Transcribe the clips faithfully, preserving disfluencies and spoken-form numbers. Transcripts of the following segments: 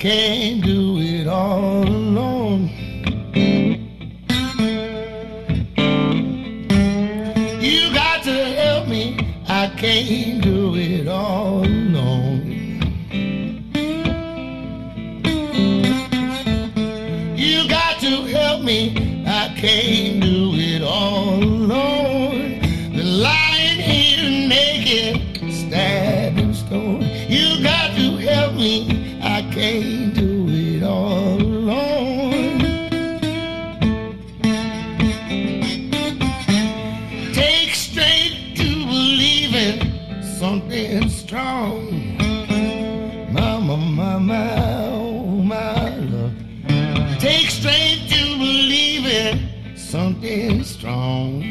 can't do it all alone. You got to help me, I can't do it all alone. You got to help me, I can't do it all alone. Been lying here naked, stabbed and stoned. You got to help me, I can't do it all alone. Take strength to believe in something strong. Mama, mama, oh my love. Take strength to believe in something strong.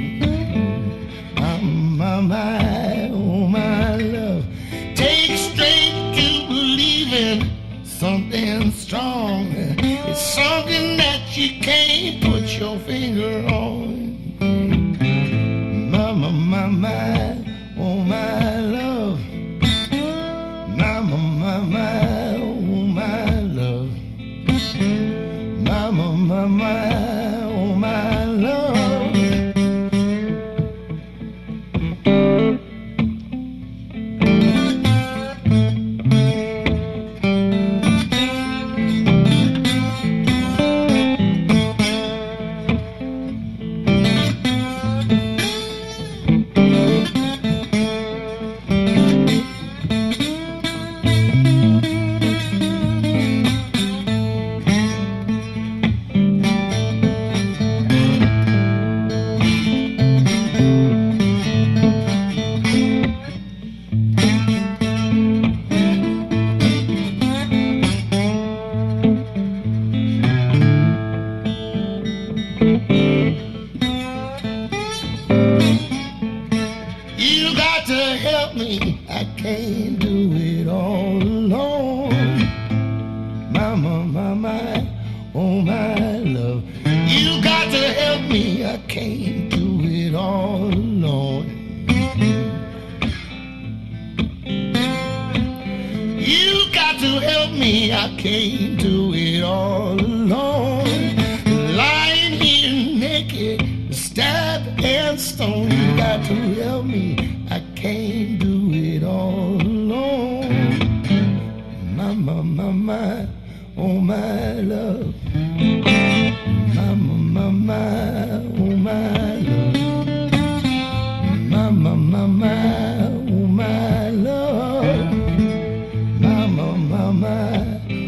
Mama, my, oh my love. Take strength to believe in something strong. It's something that you can't put your finger on. Mama, my, my, oh my love. Mama, my, my, oh my love. Mama, my, my, oh my love. You got to help me, I can't do it all alone. Mama, my, my, oh my love. You got to help me, I can't do it all alone. You got to help me, I can't do it all alone. Lying here naked, stabbed and stoned. You got to help me, I can't do it all alone. Mama, my, my, oh my love. Mama, my, my, oh my love. Mama, my, my, oh my love. Mama, my, my,